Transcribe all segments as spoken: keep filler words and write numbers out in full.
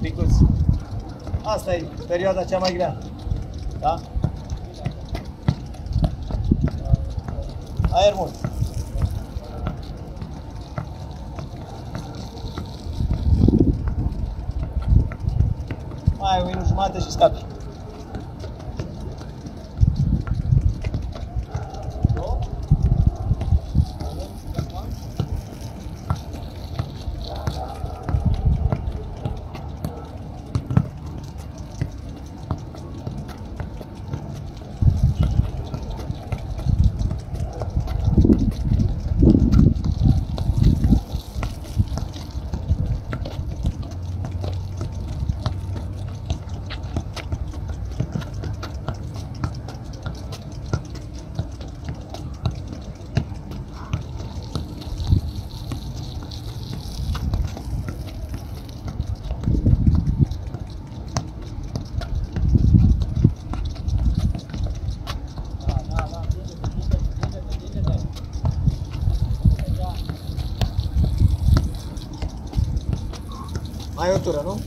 picuț. Asta e perioada cea mai grea. Da? Aer mult. Mai ai un minut jumate și scapi. Mai e o tură, nu?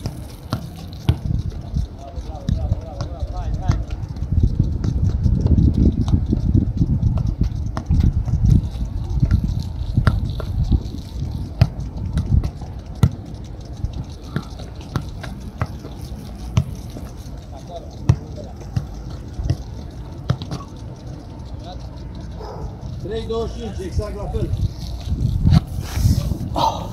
trei douăzeci și cinci, exact la fel.